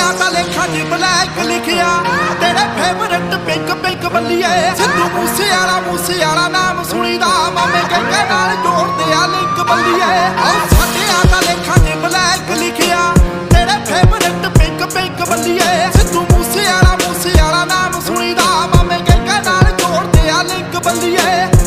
ਤਾਂ ਲੇਖਾਂ 'ਚ ਬਲੈਕ ਲਿਖਿਆ ਤੇਰੇ ਫੇਵਰਟ ਪਿੰਕ ਪਿੰਕ ਬੱਲੀਏ ਸਿੱਧੂ ਮੂਸੇਵਾਲਾ ਨਾਮ ਸੁਣੀਦਾ ਮਾਮੇ ਕਹਿੰਦੇ ਨਾਲ ਜੋੜਦੇ ਆ ਲਿੰਕ ਬੱਲੀਏ ਸਾਡਿਆਂ ਤਾਂ ਲੇਖਾਂ 'ਚ ਬਲੈਕ ਲਿਖਿਆ ਤੇਰੇ ਫੇਵਰਟ ਪਿੰਕ ਪਿੰਕ ਬੱਲੀਏ ਸਿੱਧੂ ਮੂਸੇਵਾਲਾ ਨਾਮ ਸੁਣੀਦਾ ਮਾਮੇ ਕਹਿੰਦੇ ਨਾਲ ਜੋੜਦੇ ਆ ਲਿੰਕ ਬੱਲੀਏ